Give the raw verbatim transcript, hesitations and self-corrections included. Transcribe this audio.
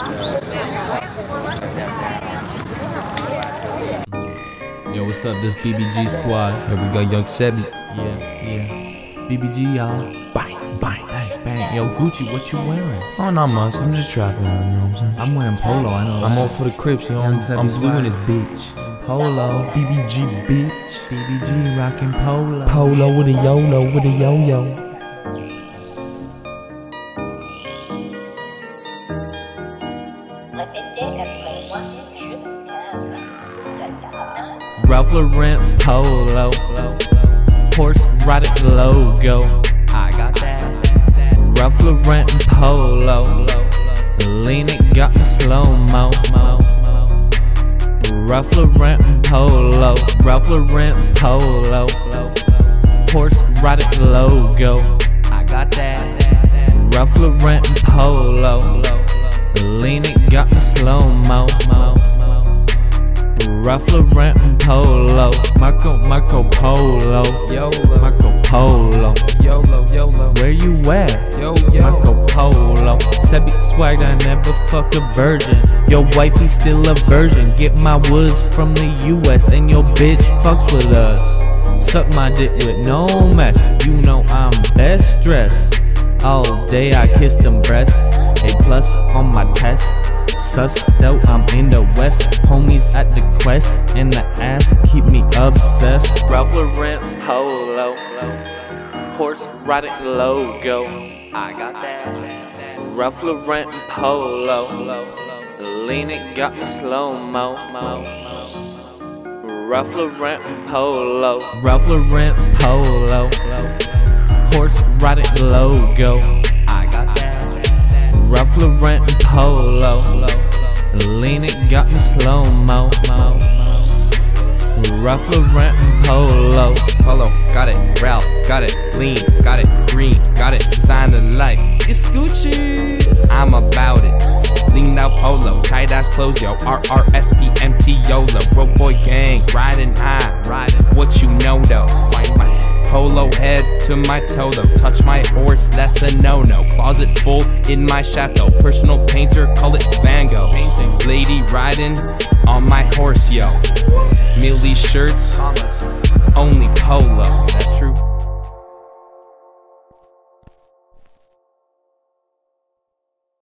Yo, what's up? This B B G squad. Here we go, Young Sebi. Yeah, yeah. B B G, y'all. Bang, bang, bang, bang. Yo, Gucci, what you wearing? Oh, not much. I'm just trapping, you know what I'm saying? I'm wearing polo, I know. I'm all for the Crips, you know. I'm, I'm blue in this bitch. Polo. B B G, bitch. B B G rockin' polo. Polo with a YOLO, with a yo-yo. Ralph Lauren polo, horse riding logo. I got that. Ralph Lauren polo, lean it got me slow mo. Ralph Lauren polo, Ralph Lauren polo, horse riding logo. I got that. Ralph Lauren polo, lean it got me slow mo. Ralph Lauren polo, Marco Marco Polo, YOLO, Marco Polo, YOLO, YOLO. Where you at? Yo, yo. Marco Polo. Sebi swag, I never fucked a virgin. Your wifey still a virgin. Get my woods from the U S and your bitch fucks with us. Suck my dick with no mess. You know I'm best dressed. All day I kiss them breasts. A plus on my test. Sus though, I'm in the west. Homies at the quest, and the ass keep me obsessed. Ralph Lauren polo, horse riding logo. I got that. Ralph Lauren polo, lean it got me slow mo. Ralph Lauren polo, Ralph Lauren polo, horse riding logo. I got that. Ralph Lauren polo, lean it got me slow mo. Ralph Lauren polo, Polo, got it. Ralph, got it. Lean, got it. Green, got it. Sign of life. It's Gucci. I'm about it. Leaned out polo, tight ass clothes, yo. R R S P M T YOLO. Broke boy gang, riding high. Riding. What you know though? Find my polo head to my toe though. Touch my horse, that's a no-no. Closet full in my chateau. Personal painter, call it Van Gogh. Painting. Lady riding on my horse, yo. Millie shirts, only polo. That's